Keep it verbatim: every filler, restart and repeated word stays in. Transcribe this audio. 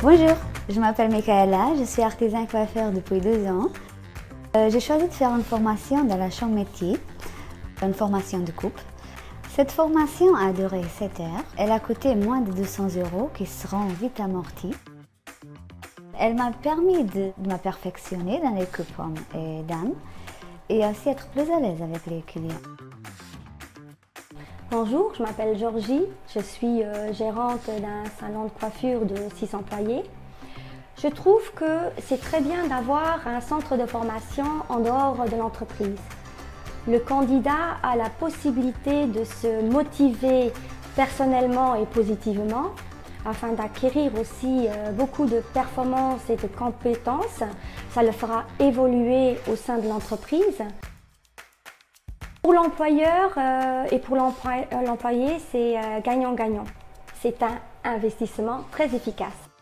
Bonjour, je m'appelle Michaela, je suis artisan coiffeur depuis deux ans. Euh, j'ai choisi de faire une formation dans la chambre métier, une formation de coupe. Cette formation a duré sept heures. Elle a coûté moins de deux cents euros qui seront vite amortis. Elle m'a permis de, de me perfectionner dans les coupes hommes et dames et aussi être plus à l'aise avec les clients. Bonjour, je m'appelle Georgie, je suis euh, gérante d'un salon de coiffure de six employés. Je trouve que c'est très bien d'avoir un centre de formation en dehors de l'entreprise. Le candidat a la possibilité de se motiver personnellement et positivement afin d'acquérir aussi euh, beaucoup de performances et de compétences. Ça le fera évoluer au sein de l'entreprise. Pour l'employeur euh, et pour l'employé, c'est euh, gagnant-gagnant. C'est un investissement très efficace.